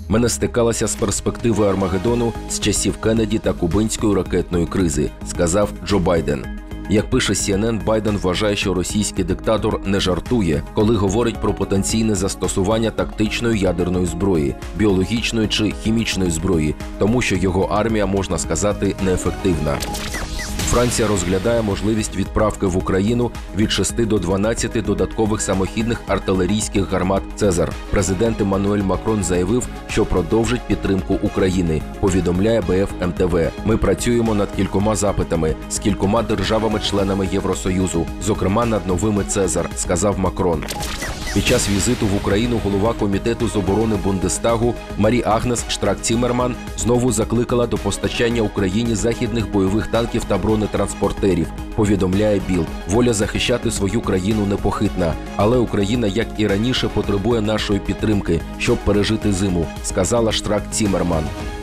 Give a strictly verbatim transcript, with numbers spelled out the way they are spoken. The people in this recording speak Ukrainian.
Ми не стикалися з перспективою Армагеддону з часів Кеннеді та кубинської ракетної кризи, сказав Джо Байден. Як пише Сі Ен Ен, Байден вважає, що російський диктатор не жартує, коли говорить про потенційне застосування тактичної ядерної зброї, біологічної чи хімічної зброї, тому що його армія, можна сказати, неефективна. Франція розглядає можливість відправки в Україну від шести до дванадцяти додаткових самохідних артилерійських гармат «Цезар». Президент Еммануель Макрон заявив, що продовжить підтримку України, повідомляє Б Ф Ем Те Ве. Ми працюємо над кількома запитами з кількома державами-членами Євросоюзу, зокрема над новими «Цезар», сказав Макрон. Під час візиту в Україну голова Комітету з оборони Бундестагу Марі Агнес Штрак-Ціммерман знову закликала до постачання Україні західних бойових танків та бронетранспортерів, повідомляє Білд. Воля захищати свою країну непохитна, але Україна, як і раніше, потребує нашої підтримки, щоб пережити зиму, сказала Штрак-Ціммерман.